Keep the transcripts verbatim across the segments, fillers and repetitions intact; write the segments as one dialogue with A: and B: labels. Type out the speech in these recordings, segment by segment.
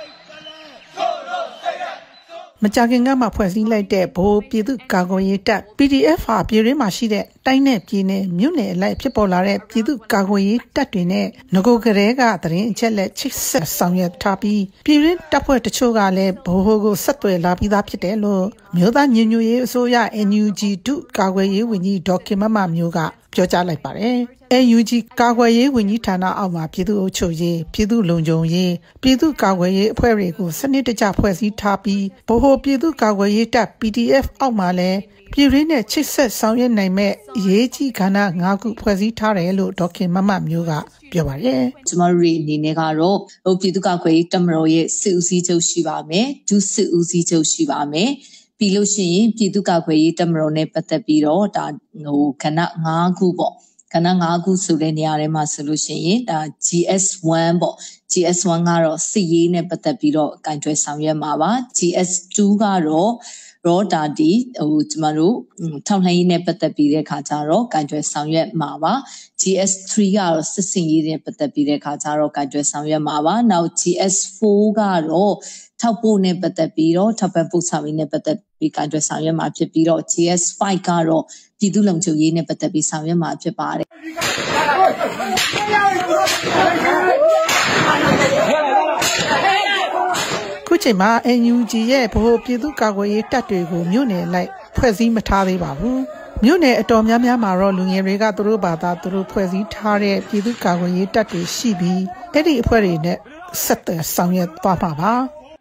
A: မကြခင်ကမှဖွဲ့စည်းလိုက်တဲ့ဘိုးပြည်သူ့ကာကွယ်ရေးတပ် P D F ဟာပြည်ရင်းမှာရှိတဲ့တိုင်းနဲ့ပြည်နယ်မြို့နယ်အလိုက်ဖြစ်ပေါ်လာတဲ့ပြည်သူ့ကာကွယ်ရေးတပ်တွေနဲ့ငကိုကလေးကသတင်းအချက်လက်ချိတ်ဆက်ဆောင်ရွက်ထားပြီးပြည်ရင်းတပ်ဖွဲ့တချို့ကလည်းဘိုးဟိုကိုဆက်သွယ်လာပြီးသားဖြစ်တယ်လို့မြို့သားညွညွရေးအစိုးရ N U G ဒုကာကွယ်ရေးဝန်ကြီးဒေါက်ခင်မမမျိုးကပြောကြားလိုက်ပါတယ်။ N U G ကာကွယ်ရေးဝန်ကြီးဌာနအောက်မှာပြည်သူ့အုပ်ချုပ်ရေးပြည်သူ့လုံခြုံရေးပြည်သူ့ကာကွယ်ရေးအဖွဲ့တွေကိုစနစ်တကျဖွဲ့စည်းထားပြီးဗဟိုပြည်သူ့ကာကွယ်ရေးတပ် P D F အောက်မှာလည်းပြည်ရင်းနဲ့ချိတ်ဆက်ဆောင်ရွက်နိုင်မဲ့အရေးကြီးကဏ္ဍ၅ခုဖွဲ့စည်းထားတယ်လို့ဒေါက်ခင်မမမျိုးကပြောပါတယ်
B: ။ကျမတို့တွေအနေနဲ့ကတော့ဟိုပြည်သူ့ကာကွယ်ရေးတပ်မတော်ရဲ့စစ်ဦးစီးချုပ်ရှိပါမယ်ဒုစစ်ဦးစီးချုပ်ရှိပါမယ်ပြီးလို့ရှိရင်ပြည်သူ့ကာကွယ်ရေးတပ်မတော်နဲ့ပတ်သက်ပြီးတော့ဒါဟိုကဏ္ဍ၅ခုပေါ့ကဏ္ဍ၅ခုဆိုတဲ့နေရာထဲမှာဆိုလို့ရှိရင်ဒါ G S one ပေါ့ G S one ကတော့စစ်ရေးနဲ့ပတ်သက်ပြီးတော့ကင်တွယ်ဆောင်ရွက်မှာပါ G S two ကတော့ရောဒါဒီဟိုကျမတို့ထောက်လှမ်းရေးနဲ့ပတ်သက်ပြီးတဲ့ခါကျတော့ကင်တွယ်ဆောင်ရွက်မှာပါ G S three ကတော့စစ်စင်ရေးနဲ့ပတ်သက်ပြီးတဲ့ခါကျတော့ကင်တွယ်ဆောင်ရွက်မှာပါနောက် G S four ကတော့ထောက်ပို့နဲ့ပတ်သက်ပြီးတော့ထောက်ပံ့ပို့ဆောင်ရေးနဲ့ပတ်သက်ပြီးကင်တွယ်ဆောင်ရွက်မှာဖြစ်ပြီးတော့ G S five ကတော့ပြည်သူ့လုံခြုံရေးနဲ့ပတ်သက်ပြီးဆောင်ရွက်မှာဖြစ်ပါတယ်
A: ခုချိန်မှာ N U G ရဲ့ဗဟိုပြည်သူ့ကာကွယ်ရေးတပ်တွေကိုမြို့နယ်လိုက်ဖွဲ့စည်းမထားသေးပါဘူးမြို့နယ်အတော်များများမှာတော့လူငယ်တွေကသူတို့ဘာသာသူတို့ဖွဲ့စည်းထားတဲ့ပြည်သူ့ကာကွယ်ရေးတပ်တွေရှိပြီးအဲ့ဒီအဖွဲ့တွေနဲ့ဆက်သွယ်ဆောင်ရွက်သွားမှာပါ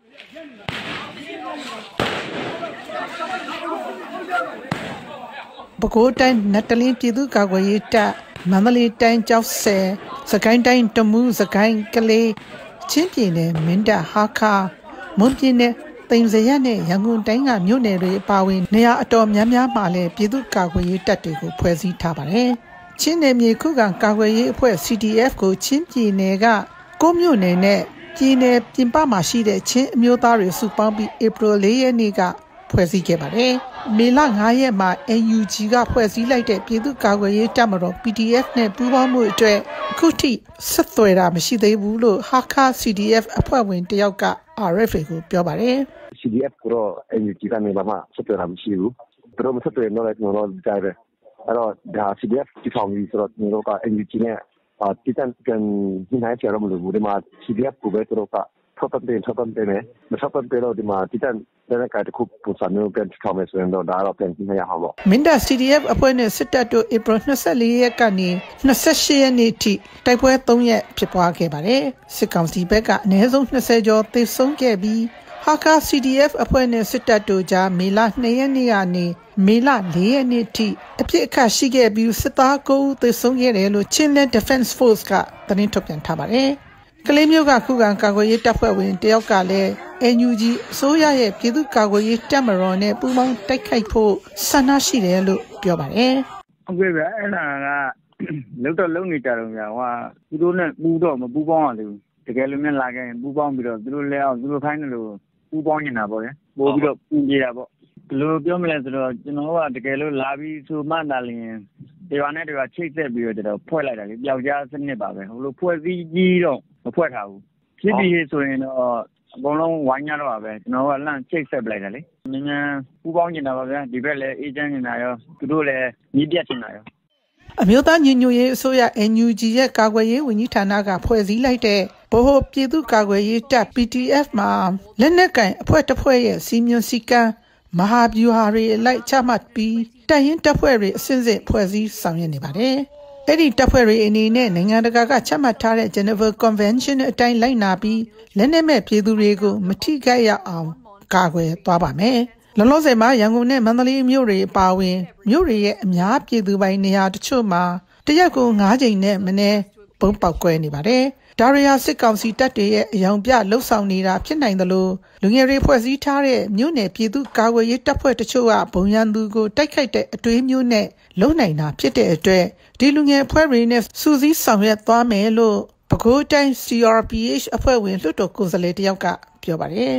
A: ပဲခူးတိုင်းနတ်တလင်းပြည်သူ့ကာကွယ်ရေးတပ်မန္တလေးတိုင်းကျောက်ဆည်စကိုင်းတိုင်းတမူးစကိုင်းကလေးချင်းပြည်နယ်မင်းတပ်ဟာခါမွန်ပြည်နယ်သိမ်စရနဲ့ရန်ကုန်တိုင်းကမြို့နယ်တွေအပါအဝင်နေရာအတော်များများမှာလည်းပြည်သူ့ကာကွယ်ရေးတပ်တွေကိုဖွဲ့စည်းထားပါတယ်။ချင်းနယ်မြေခုခံကာကွယ်ရေးအဖွဲ့ C D F ကိုချင်းပြည်နယ်ကကိုမြို့နယ်နဲ့ပြည်နယ်ပြင်ပမှာရှိတဲ့ချင်းအမျိုးသားတွေစုပေါင်းပြီး April ၄ရက်နေ့ကဖွဲ့စည်းခဲ့ပါတယ်။မေလ၅ရက်မှာ N U G ကဖွဲ့စည်းလိုက်တဲ့ပြည်သူ့ကာကွယ်ရေးတပ်မတော် P D F နဲ့ပူးပေါင်းမှုအတွက်အခုထိဆက်သွယ်တာမရှိသေးဘူးလို့ဟာခါ C D F အဖွဲ့ဝင်တယောက်က R F A ကိုပြောပါတယ်
C: ။ C D F ကတော့ N U G ကနေဘာမှဆက်သွယ်တာမရှိဘူး။သူတို့မဆက်သွယ်တော့လည်းကျွန်တော်တို့ကြိုက်ပဲ။အဲ့တော့ဒါ C D F တီထောင်ပြီးဆိုတော့ကျွန်တော်တို့က N U G နဲ့အာတိတန်ကန်ညှိနှိုင်းကြရမလို့ဒီမှာ C D F ကိုပဲသူတို့ကထောက်ပံ့တယ်ထောက်ပံ့တယ်နဲ့မထောက်ပံ့တယ်တော့ဒီမှာတိတန်တဲ့ကတခုပုံစံမျိုးပြန်ထောက်မယ်ဆိုရင်တော့ဒါတော့ပြန်ကြည့်ရအောင်ပေါ့
A: မင်းတပ် C D F အဖွဲ့နဲ့စစ်တပ်တို့ April ၂၄ရက်ကနေ၂၈ရက်နေ့ထိတိုက်ပွဲ၃ရက်ဖြစ်ပွားခဲ့ပါတယ်စစ်ကောင်စီဘက်ကအနည်းဆုံး၂၀ကျော်သေဆုံးခဲ့ပြီးဟာကာ C D F အဖွဲ့နဲ့စစ်တပ်တို့ကြားမေလ၂ရက်နေ့ကနေမေလ၄ရက်နေ့ထိအဖြစ်အခါရှိခဲ့ပြီးစစ်သား၉ဦးသေဆုံးခဲ့တယ်လို့ Chinland Defense Force ကသတင်းထုတ်ပြန်ထားပါတယ်ကလေးမျိုးကခုခံကာကွယ်ရေးတပ်ဖွဲ့ဝင်တယောက်ကလည်း N U G အစိုးရရဲ့ပြည်သူ့ကာကွယ်ရေးတပ်မတော်နဲ့ပူးပေါင်းတိုက်ခိုက်ဖို့ဆန္ဒရှိတယ်လို့ပြောပါတယ်
D: ။ဟုတ်ကဲ့ဗျအဲ့ဒါကလုံတော့လုံနေကြတော့ဗျာဟိုသူတို့နဲ့ပူးတော့မပူးပေါင်းရသေးဘူး။တကယ်လို့များလာခဲ့ရင်ပူးပေါင်းပြီးတော့သူတို့လည်းအောင်သူတို့ခိုင်းတယ်လို့ပူးပေါင်းနေတာပေါ့လေ။ပို့ပြီးတော့ပူးကြတာပေါ့။ဘယ်လိုပြောမလဲဆိုတော့ကျွန်တော်ကတကယ်လို့လာပြီးဆိုမှသာလျင်ဒီရွာနဲ့ဒီရွာချိတ်ဆက်ပြီးတော့ကျွန်တော်ဖွဲ့လိုက်တာလေပျောက်ကြားစနစ်ပါပဲဟိုလိုဖွဲ့စည်းကြီးတော့မဖွဲ့ထားဘူးဖြစ်ပြီးဆိုရင်တော့အကုန်လုံးဝိုင်းရတော့ပါပဲကျွန်တော်ကလန့်ချိတ်ဆက်ပလိုက်တာလေနည်းနည်းပူပေါင်းနေတာပါဗျာဒီဘက်လည်းအေးချမ်းနေတာရောသူတို့လည်းညီးပြတ်နေတာရော
A: အမျိုးသားညီညွတ်ရေးအစိုးရ N U G ရဲ့ကာကွယ်ရေးဝန်ကြီးဌာနကဖွဲ့စည်းလိုက်တဲ့ဗဟိုပြည်သူ့ကာကွယ်ရေးတပ် P D F မှာလက်နက်ကင်အဖွဲ့တစ်ဖွဲ့ရဲ့စီမံစည်းကမ်းမဟာဗျူဟာတွေအလိုက်ချမှတ်ပြီးတပ်ရင်းတပ်ဖွဲ့တွေအစဉ်စဉ်ဖွဲ့စည်းဆောင်ရွက်နေပါတယ်။အဲ့ဒီတပ်ဖွဲ့တွေအနေနဲ့နိုင်ငံတကာကချမှတ်ထားတဲ့ Geneva Convention အတိုင်းလိုက်နာပြီးလက်နက်မဲ့ပြည်သူတွေကိုမထိခိုက်ရအောင်ကာကွယ်သွားပါမယ်။လောလောဆယ်မှာရန်ကုန်နဲ့မန္တလေးမြို့တွေအပါအဝင်မြို့တွေရဲ့အများပြည်သူပိုင်နေရာတချို့မှာတရက်ကို၅ကြိမ်နဲ့မနည်းပုံပေါက်ကွဲနေပါတယ်။ဒါရီယာစစ်ကောင်စီတပ်တွေရဲ့အယောင်ပြလှုပ်ဆောင်နေတာဖြစ်နိုင်တယ်လို့လူငယ်တွေဖွဲ့စည်းထားတဲ့မြို့နယ်ပြည်သူ့ကာကွယ်ရေးတပ်ဖွဲ့တချို့ကဘုံရန်သူကိုတိုက်ခိုက်တဲ့အတွေးမျိုးနဲ့လုံနိုင်တာဖြစ်တဲ့အတွက်ဒီလူငယ်အဖွဲ့တွေနဲ့စူးစီးဆောင်ရွက်သွားမယ်လို့ပဲခူးတိုင်း C R P H အဖွဲ့ဝင်လွှတ်တော်ကိုယ်စားလှယ်တယောက်ကပြောပါတယ်
E: ။ C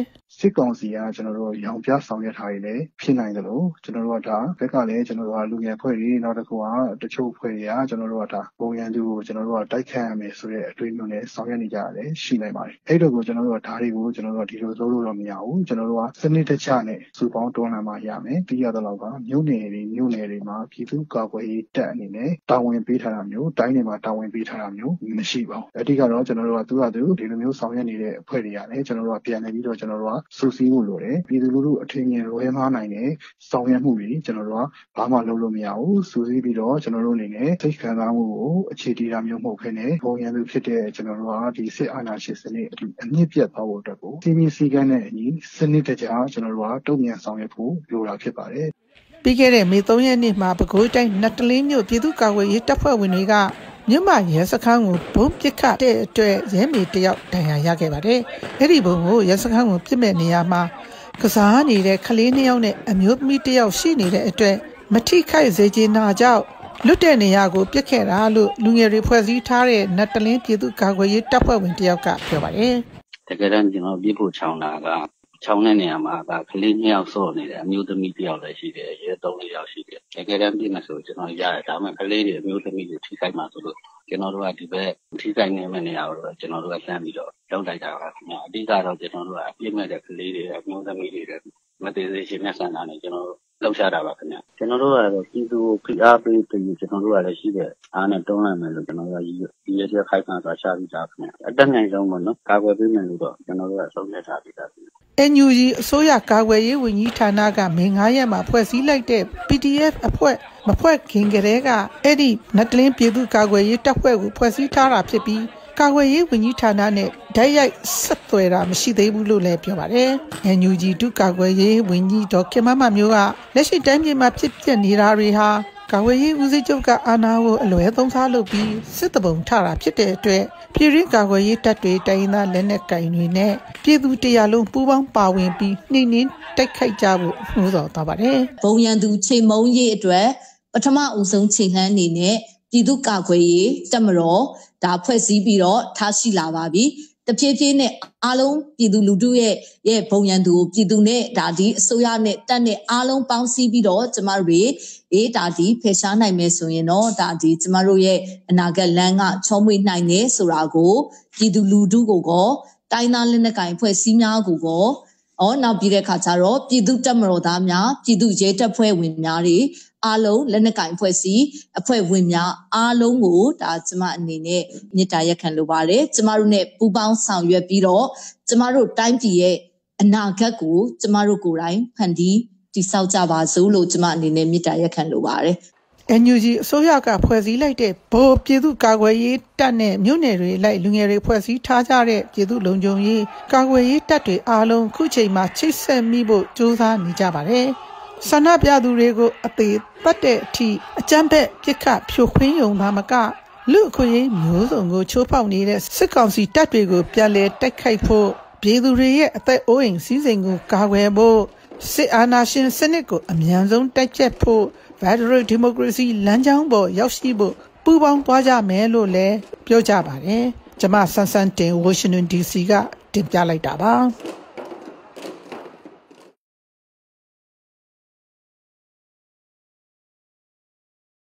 E: စစ်ကောင်စီကကျွန်တော်တို့ရောင်ပြဆောင်ရွက်ထားရည်ဖြစ်နိုင်တယ်လို့ကျွန်တော်တို့ကဒါဘက်ကလည်းကျွန်တော်တို့ကလူငယ်ဖွဲ့တွေနောက်တစ်ခုကတချို့ဖွဲ့တွေကကျွန်တော်တို့ကဒါပုံရန်သူကိုကျွန်တော်တို့ကတိုက်ခတ်ရမယ်ဆိုတဲ့အတွေ့အကြုံနဲ့ဆောင်ရွက်နေကြရတယ်ရှိနိုင်ပါတယ်အဲ့တော့ကိုကျွန်တော်တို့ကဒါတွေကိုကျွန်တော်တို့ကဒီလိုလုပ်လို့တော့မရဘူးကျွန်တော်တို့ကစနစ်တကျနဲ့စုပေါင်းတွန်းလှန်မှရမယ်ပြီးရတော့ကမြို့နယ်တွေမြို့နယ်တွေမှာပြည်သူ့ကာကွယ်ရေးတပ်အနေနဲ့တာဝန်ပေးထားတာမျိုးတိုင်းတွေမှာတာဝန်ပေးထားတာမျိုးမရှိပါဘူးအဓိကတော့ကျွန်တော်တို့ကသူ့ဟာသူဒီလိုမျိုးဆောင်ရွက်နေတဲ့အဖွဲ့တွေရတယ်ကျွန်တော်တို့ကပြန်နေပြီးတော့ကျွန်တော်တို့ကစူးစီးမှုလိုတယ်ပြည်သူလူထုအထင်မြင်လွဲမှားနိုင်တဲ့ဆောင်ရွက်မှုတွေကျွန်တော်တို့ကဘာမှလုပ်လို့မရဘူးစူးစီးပြီးတော့ကျွန်တော်တို့အနေနဲ့သိခံစားမှုကိုအခြေတည်တာမျိုးမဟုတ်ခင်နဲ့ပုံရန်သူဖြစ်တဲ့ကျွန်တော်တို့ကဒီစစ်အာဏာရှင်စနစ်အမြင့်ပြတ်သွားဖို့အတွက်ကိုစီမီစီကန်းနဲ့အညီစနစ်တကျကျွန်တော်တို့ကတုံ့ပြန်ဆောင်ရွက်ဖို့လိုတာဖြစ်ပါတယ်
A: ပြီးခဲ့တဲ့မေသုံးရက်နေ့မှာပဲခူးတိုင်းနတ်တလင်းမြို့ပြည်သူ့ကာကွယ်ရေးတပ်ဖွဲ့ဝင်တွေကမြို့မရဲစခန်းကိုဘုံပစ်ခတ်တဲ့အတွက်ရဲမေတယောက်ဒဏ်ရာရခဲ့ပါတယ်။အဲ့ဒီဘုံကိုရဲစခန်းကိုပြစ်မဲ့နေရာမှာကစားနေတဲ့ကလေးနှစ်ယောက်နဲ့အမျိုးသမီးတစ်ယောက်ရှိနေတဲ့အတွက်မထိခိုက်စေချင်တာကြောင့်လွတ်တဲ့နေရာကိုပြစ်ခဲ့တာလို့လူငယ်တွေဖွဲ့စည်းထားတဲ့နတ်တလင်းပြည်သူ့ကာကွယ်ရေးတပ်ဖွဲ့ဝင်တစ်ယောက်ကပြောပါတယ်
F: ။တကယ်တမ်းကျွန်တော်ပြစ်ဖို့ချောင်းတာကချောင်းတဲ့နေရာမှာကကလေးနှစ်ယောက်စော့နေတယ်အမျိုးသမီးတစ်ယောက်လည်းရှိတယ်ရဲသုံးလေးယောက်ရှိတယ်တကယ်တမ်းပြစ်မယ်ဆိုကျွန်တော်ရတယ်ဒါပေမဲ့ကလေးတွေအမျိုးသမီးတွေထိခိုက်မှာဆိုလို့ကျွန်တော်တို့ကဒီဘက်ထိခိုက်နေမယ့်နေရာကိုတော့ကျွန်တော်တို့ကစမ်းပြီးတော့လောက်တိုက်တာပါခင်ဗျာအဓိကတော့ကျွန်တော်တို့ကအပြစ်မဲ့တဲ့ကလေးတွေအမျိုးသမီးတွေမသေးသေးရှင်မျက်စံတာနဲ့ကျွန်တော်တို့လောက်ရှာတာပါခင်ဗျာကျွန်တော်တို့ကတော့ပြည်သူကိုဖိအားပေးပြီးကျွန်တော်တို့ကလည်းရှိတဲ့အားနဲ့တွန်းလှန်မယ်လို့ကျွန်တော်တို့ကဒီရတဲ့ခိုက်ခံသွားရှာပြီးသားခင်ဗျာအတက်နိုင်ဆုံးပေါ့နော်ကာကွယ်ပေးမယ်လို့တော့ကျွန်တော်တို့ကဆုံးဖြတ်ထားပြီးသားခင်ဗျာ
A: အန်ယူဂျီ အစိုးရကာကွယ်ရေးဝန်ကြီးဌာနကမေငါးရက်မှာဖွဲ့စည်းလိုက်တဲ့ ပီ တီ အက်ဖ် အဖွဲ့မဖွဲ့ခင်ကတည်းကအဲ့ဒီနတ်တလင်းပြည်သူ့ကာကွယ်ရေးတပ်ဖွဲ့ကိုဖွဲ့စည်းထားတာဖြစ်ပြီးကာကွယ်ရေးဝန်ကြီးဌာနနဲ့ဓာတ်ရိုက်ဆက်သွယ်တာမရှိသေးဘူးလို့လည်းပြောပါတယ်။ အန် ယူ ဂျီ ဒုကာကွယ်ရေးဝန်ကြီးဒေါ်ခင်မမမျိုးကလက်ရှိတိုင်းပြည်မှာဖြစ်ပျက်နေတာတွေဟာကာကွယ်ရေးဦးစီးချုပ်ကအာဏာကိုအလွဲသုံးစားလုပ်ပြီးစစ်တပုံထတာဖြစ်တဲ့အတွက်ပြည်ရင်းကာကွယ်ရေးတပ်တွေတိုင်းသားလက်နက်ကင်တွေနဲ့ပြည်သူတရားလုံးပူးပေါင်းပါဝင်ပြီးနှိမ့်နှင်းတိုက်ခိုက်ကြဖို့နှိုးဆော်သွားပါတယ်
B: ။ဘုံရန်သူချိန်မုံရေးအတွက်ပထမဦးဆုံးချိန်လှမ်းအနေနဲ့ပြည်သူ့ကာကွယ်ရေးတပ်မတော်ဒါဖွဲ့စည်းပြီးတော့ထားရှိလာပါပြီ။တဖြည်းဖြည်းနဲ့အားလုံးပြည်သူလူထုရဲ့ရဲ့ဘုံရန်သူကိုပြည်သူနဲ့ဒါဒီအစိုးရနဲ့တပ်နဲ့အားလုံးပေါင်းစည်းပြီးတော့ကျမတို့တွေအေးဒါဒီဖယ်ရှားနိုင်မယ်ဆိုရင်တော့ဒါဒီကျမတို့ရဲ့အနာဂတ်လမ်းကချောမွေ့နိုင်တယ်ဆိုတာကိုပြည်သူလူထုကိုကောတိုင်းသားလက်နက်ကိုင်ဖွဲ့စည်းများကိုကောဩနောက်ပြီးတဲ့အခါကျတော့ပြည်သူတပ်မတော်သားများပြည်သူရဲတပ်ဖွဲ့ဝင်များတွေအားလုံးလက်နက်ကင်ဖွဲ့စည်းအဖွဲ့ဝင်များအားလုံးကိုဒါကျမအနေနဲ့မေတ္တာရက်ခံလိုပါတယ်ကျမတို့ ਨੇ ပူးပေါင်းဆောင်ရွက်ပြီးတော့ကျမတို့တိုင်းပြည်ရဲ့အနာဂတ်ကိုကျမတို့ကိုယ်တိုင်ဖန်တီးတည်ဆောက်ကြပါစို့လို့ကျမအနေနဲ့မေတ္တာရက်ခံလိုပါတယ်
A: ။ အန် ယူ ဂျီ အစိုးရကဖွဲ့စည်းလိုက်တဲ့ဗဟိုပြည်သူ့ကာကွယ်ရေးတပ်နဲ့မြို့နယ်တွေလိုက်လူငယ်တွေဖွဲ့စည်းထားကြတဲ့ပြည်သူ့လုံခြုံရေးကာကွယ်ရေးတပ်တွေအားလုံးခုချိန်မှာချိတ်ဆက်မိဖို့ကြိုးစားနေကြပါတယ်။ဆန္ဒပြသူတွေကိုအသေးပတ်တဲ့အထိအကြမ်းဖက်ပစ်ခတ်ဖြိုခွင်းယုံသာမကလူအခွင့်အရေးမျိုးစုံကိုချိုးဖောက်နေတဲ့စစ်ကောင်စီတပ်တွေကိုပြန်လည်တိုက်ခိုက်ဖို့ပြည်သူတွေရဲ့အသက်အိုးအိမ်စီးစိမ်ကိုကာကွယ်ဖို့စစ်အာဏာရှင်စနစ်ကိုအမြန်ဆုံးတိုက်ဖျက်ဖို့Federal Democracy လမ်းကြောင်းပေါ်ရောက်ရှိဖို့ပူးပေါင်းသွားကြမယ်လို့လည်းပြောကြပါတယ်။ကျွန်မဆန်းဆန်းတင် Washington ဒီ စီ ကတင်ပြလိုက်တာပါ။